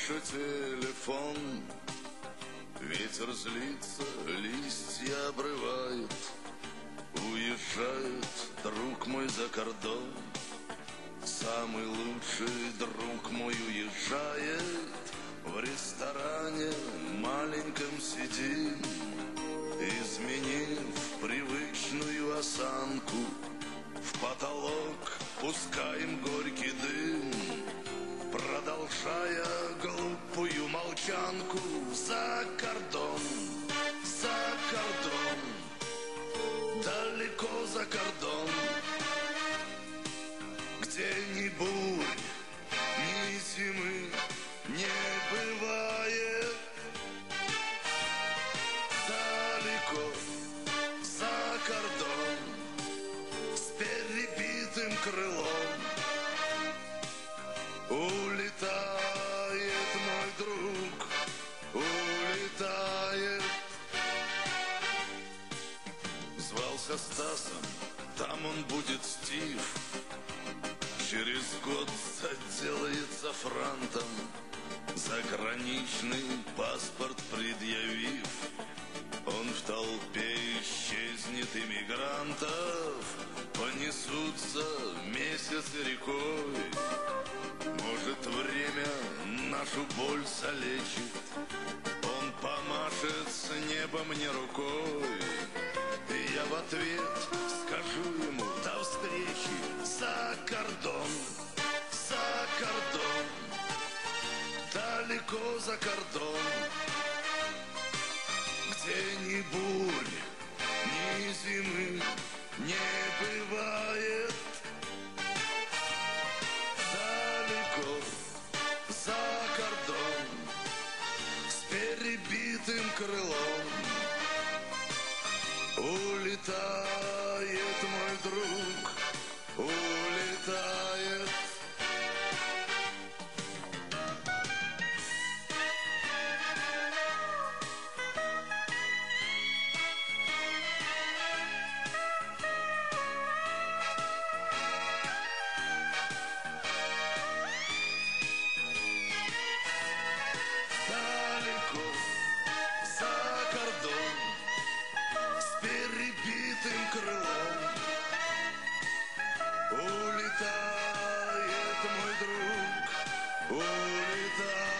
больше телефон. Ветер злится, листья обрывает. Уезжает друг мой за кордон. Самый лучший друг мой уезжает. В ресторане маленьком сидим, изменив привычную осанку. В потолок пускаем горький дым, продолжая глупую молчанку. За кордон, далеко за кордон, где ни бурь, ни зимы не бывает. Далеко за кордон, с перебитым крылом, улетает мой друг, улетает. Звался Стасом, там он будет Стив. Через год заделается франтом, заграничный паспорт предъявив. Он в толпе исчезнет иммигрантов, понесутся месяцы рекой. Может, время нашу боль залечит, он помашет с неба мне рукой. И я в ответ скажу ему: до встречи, за кордон, далеко за кордон, где ни бурь, ни зимы не бывает. Далеко за кордон, с перебитым крылом, улетает мой друг, улетает. Крылом улетает мой друг, улетает.